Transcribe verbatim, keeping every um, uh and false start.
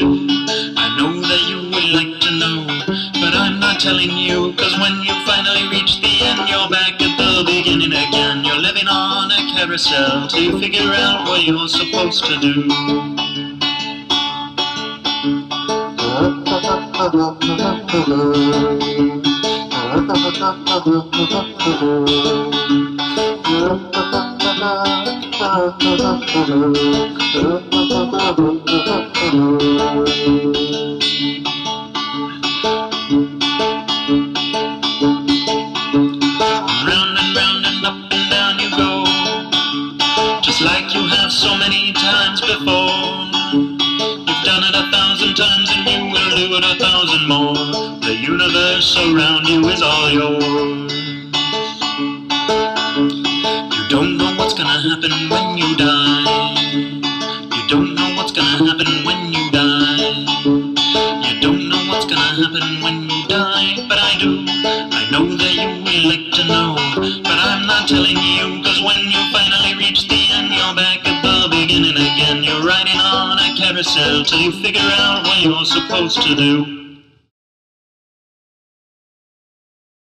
do. I know that you would like to know, but I'm not telling you, cause when you finally reach the end, you're back at the beginning again. You're living on a carousel till you figure out what you're supposed to do. Round and round and up and down you go, just like you have so many times before. You've done it a thousand times and you will do it a thousand more. The universe around you is all yours. You don't know what's gonna happen when you die. You don't know what's gonna happen when you die. You don't know what's gonna happen when you die, but I do. I know that you would like to know, but I'm not telling you, cause when you finally reach the end, you're back at the beginning again. You're riding on a carousel till you figure out what you're supposed to do.